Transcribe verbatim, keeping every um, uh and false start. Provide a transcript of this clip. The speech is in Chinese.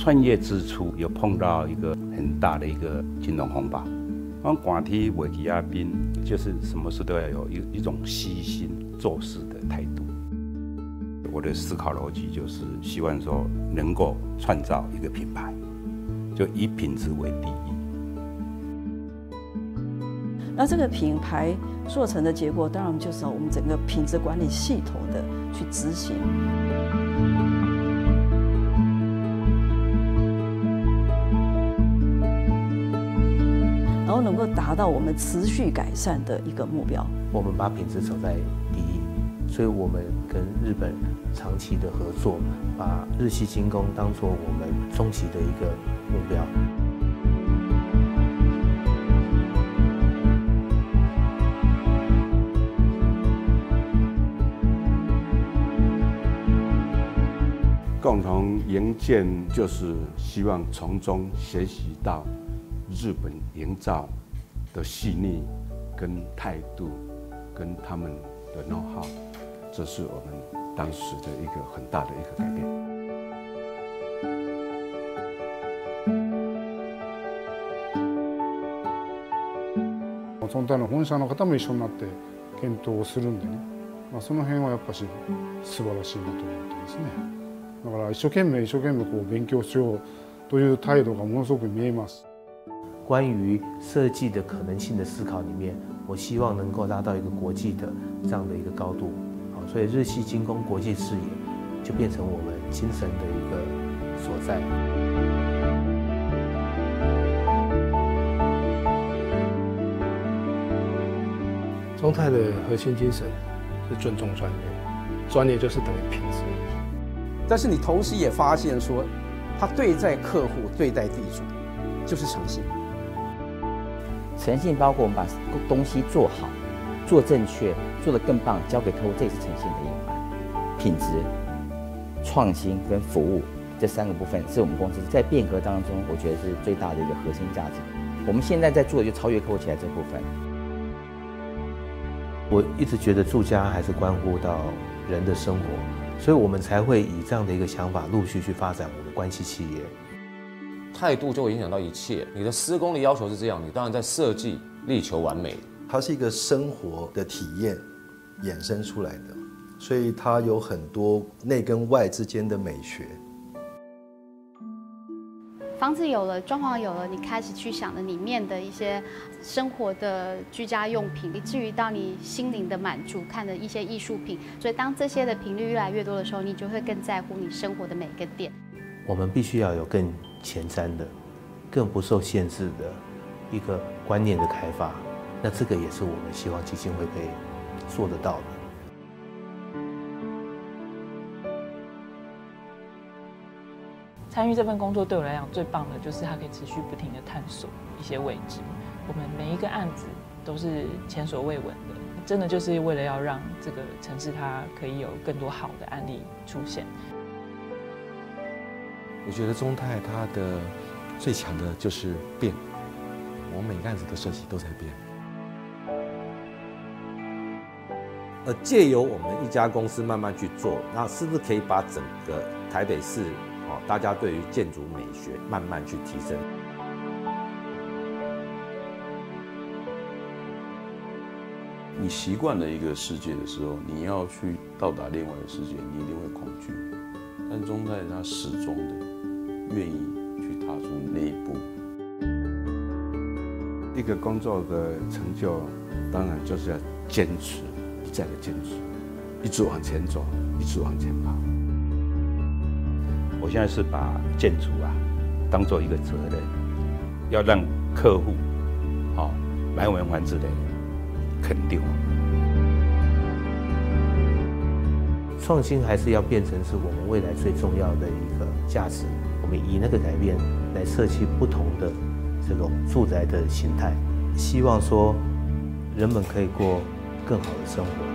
创业之初有碰到一个很大的一个金融风暴。我管梯维基亚宾就是什么事都要有一一种悉心做事的态度。我的思考逻辑就是希望说能够创造一个品牌，就以品质为第一。 那这个品牌做成的结果，当然就是我们整个品质管理系统的去执行。然后能够达到我们持续改善的一个目标。 我们把品质走在第一，所以我们跟日本长期的合作，把日系精工当作我们终极的一个目标。 共同营建就是希望从中学习到日本营造的细腻、跟态度、跟他们的 know how， 这是我们当时的一个很大的一个改变。 总体の本社の方も一緒になって検討をするんでね、まあ、その辺はやっぱし素晴らしいなと思ってですね。だから一生懸命一生懸命こう勉強しようという態度がものすごく見えます。 关于设计的可能性的思考里面，我希望能够达到一个国际的这样的一个高度。好，所以日系精工国际视野就变成我们精神的一个所在。 中泰的核心精神是尊重专业，专业就是等于品质。 但是你同时也发现说，他对待客户、对待地主，就是诚信。 诚信包括我们把东西做好、做正确、做得更棒，交给客户，这也是诚信的一环。品质、创新跟服务这三个部分，是我们公司在变革当中，我觉得是最大的一个核心价值。我们现在在做的就超越客户期待这部分。 我一直觉得住家还是关乎到人的生活。所以我们才会以这样的一个想法，陆续去发展我们的关系企业。 态度就会影响到一切。你的施工的要求是这样，你当然在设计力求完美。 它是一个生活的体验衍生出来的，所以它有很多内跟外之间的美学。 房子有了，装潢有了，你开始去想的里面的一些生活的居家用品，以至于到你心灵的满足，看的一些艺术品。所以当这些的频率越来越多的时候，你就会更在乎你生活的每一个点。 我们必须要有更前瞻的、更不受限制的一个观念的开发。那这个也是我们希望基金会可以做得到的。 参与这份工作对我来讲最棒的就是它可以持续不停地探索一些未知。我们每一个案子都是前所未闻的，真的就是为了要让这个城市它可以有更多好的案例出现。 我觉得中泰它的最强的就是变，我们每个案子的设计都在变。 呃，借由我们一家公司慢慢去做，那是不是可以把整个台北市哦，大家对于建筑美学慢慢去提升？ 你习惯了一个世界的时候，你要去到达另外一个世界，你一定会恐惧。但中泰他始终的愿意去踏出那一步。 一个工作的成就，当然就是要坚持，一再的坚持，一直往前走，一直往前跑。我现在是把建筑啊当做一个责任，要让客户好、哦、买我们房子的肯定我们。 创新还是要变成是我们未来最重要的一个价值。我们以那个改变来设计不同的这种住宅的形态，希望说人们可以过更好的生活。